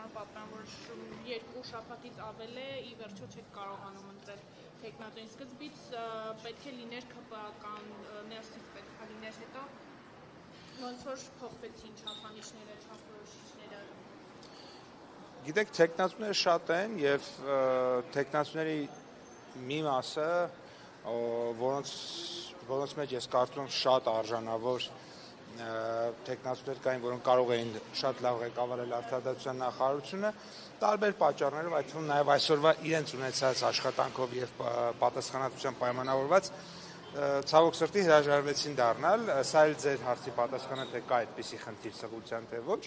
պարոն Պապյան, որ երկու շաբաթից ավել է ի վերջո չեք կարողանում ընտրել թեկնածուին։ Սկզբից պետք է լիներ ՔՊԱ-կան ներսից պետք է լիներ, հետո ոնց որ փոխվեցին չափանիշները, չափորոշիչները։ Գիտեք, թեկնածուները շատ են եւ թեկնածուների մի մասը, որոնց մեջ ես կարծում եմ շատ արժանավոր թեկնածուներ կային, որոնք կարող էին շատ լավ ղեկավարել արդարադատության նախարարությունը, տարբեր պատճառներով, այդ թվում նաև այսօրվա իրենց ունեցած աշխատանքով եւ պատասխանատվությամբ պայմանավորված ցավոք սրտի հրաժարվեցին դառնալ, սա էլ ձեր հարցի պատասխանը թե կա այդպիսի խնդիր սղության թե ոչ,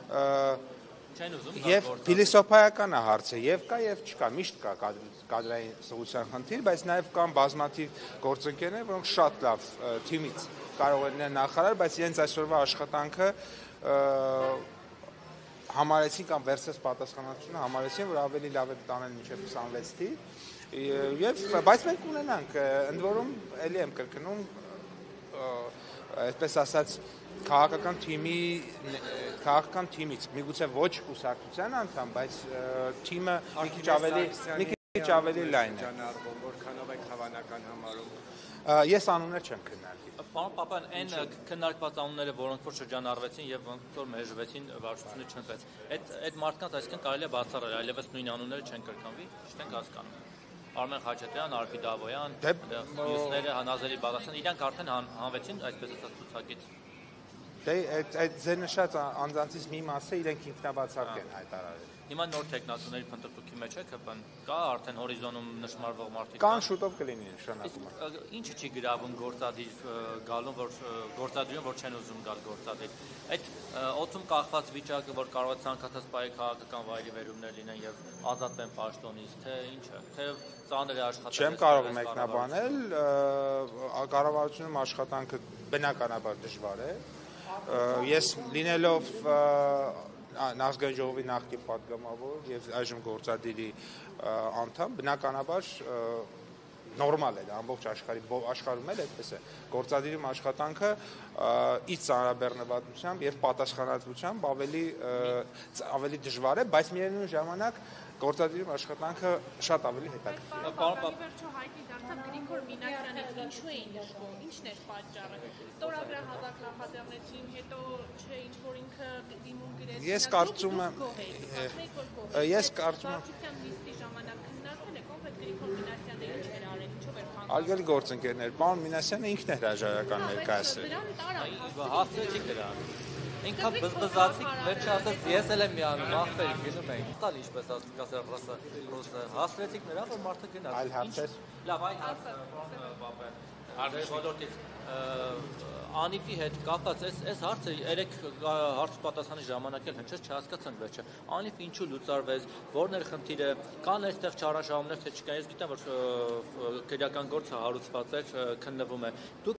եւ փիլիսոփայական է հարցը, եւ կա եւ չկա, միշտ կա կադրային սղության խնդիր, բայց նաեւ կան բազմաթիվ գործընկերներ, որոնք շատ լավ թիմից կարող են լինել նախարար, բայց իրենց այսօրվա աշխատանքը համարեցին կամ վերցրեց պատասխանատվությունը, համարեցին, որ ավելի լավ է տանել մինչև 26 թիվ, բայց մենք ունենանք, ընդ որում, էլի եմ կրկնում, այսպես ասած, քաղաքական թիմից, միգուցե ոչ կուսակցության անդամ, բայց թիմը մի քիչ ավելի լայն է։ Որքանով եք հավանական համարում։ Ես անուններ չեմ քննարկի։ Պարոն Պապյան, այն քննարկված անունները, որոնք որ շրջանառվեցին եւ ոնց որ մերժվեցին, վարչությունը չընտրեց։ Այդ մարդկանց այսինքն կարելի է բացառել, այլևս նույն անունները չեն կրկնվի, չենք հասկանում։ Արմեն Խաչատրյան, Արփի Դավոյան, մյուսները Հանազելի Բաղդասարյան, իրանք արդեն հանվեցին, այսպես ասած, ցուցակից։ Դե այդ ձեր նշած անձանցից մի մասը իրենք ինքնաբացարկ են հայտարարել։ Հիմա նոր թեկնածուների փնտրտուքի մեջ է ԿՊ-ն, կա արդեն հորիզոնում նշмарվող մարդիկ կան, շուտով կլինի նշանակումը։ Ինչը չի գրավում գործադիր գալուն, որ գործադրյուն, որ չեն ուզում գալ գործադիր։ Այդ օդում կախված վիճակը, որ կարող է ցանկացած պահի քաղաքական վայրի վերումներ լինեն եւ ազատվեն պաշտոնից, թե ինչը, թե ծանր է աշխատել։ Չեմ կարող մեկնաբանել, կառավարությունում աշխատանքը բնականաբար դժվար է։ Ես լինելով Ազգային ժողովի նախկին պատգամավոր եւ այժմ գործադիրի անդամ, բնականաբար նորմալ է դա ամբողջ աշխարհում էլ այդպես է գործադիրի աշխատանքը իր ծանրաբեռնվածությամբ եւ պատասխանատվությամբ ավելի դժվար է, բայց միևնույն ժամանակ գործադիրի աշխատանքը շատ ավելի հետաքրքիր է։ Պարոն վերջո հայտնի դարձավ Գրիգոր Մինասյանից ինչու էին նշվում, ինչն էր պատճառը։ Ստորագրահավաք նախաձեռնեցին, հետո չէ ինչ որ ինքը դիմում գրեց։ Ես կարծում եմ լիստի ժամանակ քննարկել եք, ով է Գրիգոր Մինասյանը ինչ էր արել, ինչով էր խանգարել։ Արգելի գործընկերներ, պարոն Մինասյանը ինքն է հրաժարական ներկայացրել։ Հասցրեցիք դրան։ Ինքը բզբզացիք, վերջը ասաց, ես էլ եմ միանում, ախպեր, գնում ենք։ Տալ ինչպես ասում ռուսը, հասցրեցիք նրա, որ մարդը գնաց։ Այլ հարցեր։ Լավ, այլ հարցեր, պարոն Պապյան, արժանի ոլորտից Անիվի հետ կապված այս հարցը երեք հարց պատասխանի ժամանակ էլ հնչեց, չհասկացան վերջը։ Անիվ ինչու լուծարվեց, որն էր խնդիրը, կան այստեղ չարաշահումներ, թե չկան, ես գիտեմ, որ քրեական գործը հարուցված էր, քննվում է։